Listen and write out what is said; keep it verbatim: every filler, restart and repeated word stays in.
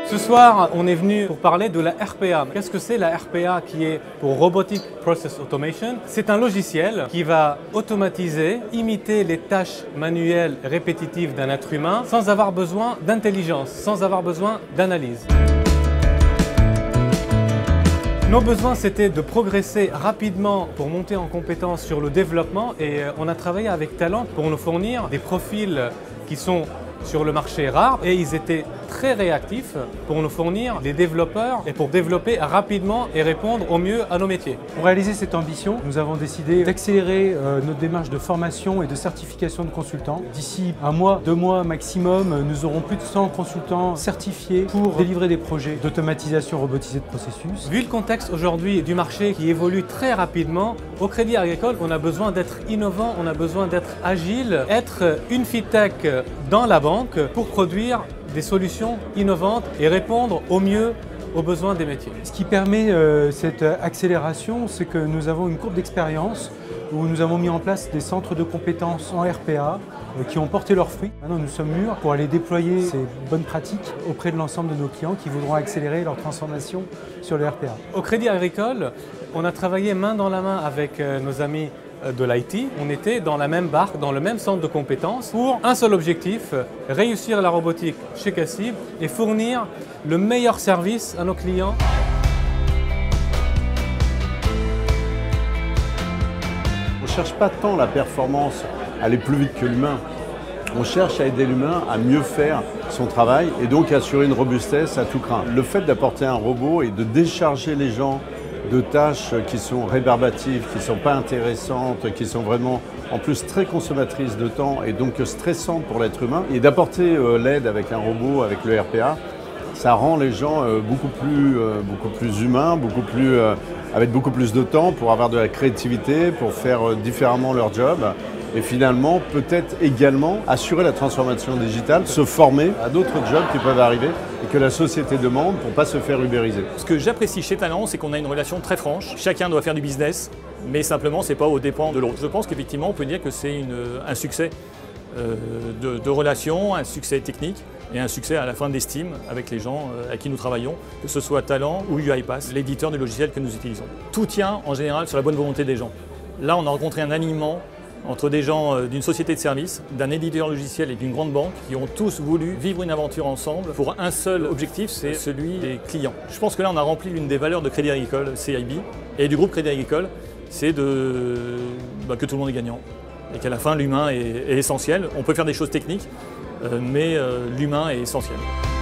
Ce soir, on est venu pour parler de la R P A. Qu'est-ce que c'est la R P A qui est pour Robotic Process Automation? C'est un logiciel qui va automatiser, imiter les tâches manuelles répétitives d'un être humain sans avoir besoin d'intelligence, sans avoir besoin d'analyse. Nos besoins, c'était de progresser rapidement pour monter en compétence sur le développement et on a travaillé avec Talent pour nous fournir des profils qui sont sur le marché rare et ils étaient très réactifs pour nous fournir des développeurs et pour développer rapidement et répondre au mieux à nos métiers. Pour réaliser cette ambition, nous avons décidé d'accélérer euh, notre démarche de formation et de certification de consultants. D'ici un mois, deux mois maximum, nous aurons plus de cent consultants certifiés pour délivrer des projets d'automatisation robotisée de processus. Vu le contexte aujourd'hui du marché qui évolue très rapidement, au Crédit Agricole, on a besoin d'être innovant, on a besoin d'être agile, être une fintech dans la banque pour produire des solutions innovantes et répondre au mieux aux besoins des métiers. Ce qui permet euh, cette accélération, c'est que nous avons une courbe d'expérience où nous avons mis en place des centres de compétences en R P A euh, qui ont porté leurs fruits. Maintenant, nous sommes mûrs pour aller déployer ces bonnes pratiques auprès de l'ensemble de nos clients qui voudront accélérer leur transformation sur le R P A. Au Crédit Agricole, on a travaillé main dans la main avec euh, nos amis de l'I T. On était dans la même barque, dans le même centre de compétences pour un seul objectif, réussir la robotique chez Cassib et fournir le meilleur service à nos clients. On ne cherche pas tant la performance à aller plus vite que l'humain. On cherche à aider l'humain à mieux faire son travail et donc à assurer une robustesse à tout craint. Le fait d'apporter un robot et de décharger les gens de tâches qui sont rébarbatives, qui ne sont pas intéressantes, qui sont vraiment en plus très consommatrices de temps et donc stressantes pour l'être humain. Et d'apporter euh, l'aide avec un robot, avec le R P A, ça rend les gens euh, beaucoup, plus, euh, beaucoup plus humains, beaucoup plus, euh, avec beaucoup plus de temps pour avoir de la créativité, pour faire euh, différemment leur job. Et finalement, peut-être également assurer la transformation digitale, se former à d'autres jobs qui peuvent arriver et que la société demande pour ne pas se faire ubériser. Ce que j'apprécie chez Talent, c'est qu'on a une relation très franche. Chacun doit faire du business, mais simplement, ce n'est pas aux dépens de l'autre. Je pense qu'effectivement, on peut dire que c'est un succès euh, de, de relation, un succès technique et un succès à la fin d'estime avec les gens euh, avec qui nous travaillons, que ce soit Talent ou UiPath, l'éditeur du logiciel que nous utilisons. Tout tient en général sur la bonne volonté des gens. Là, on a rencontré un alignement entre des gens d'une société de services, d'un éditeur logiciel et d'une grande banque qui ont tous voulu vivre une aventure ensemble pour un seul objectif, c'est celui des clients. Je pense que là, on a rempli l'une des valeurs de Crédit Agricole C I B et du groupe Crédit Agricole, c'est de, bah, que tout le monde est gagnant et qu'à la fin, l'humain est, est essentiel. On peut faire des choses techniques, euh, mais euh, l'humain est essentiel.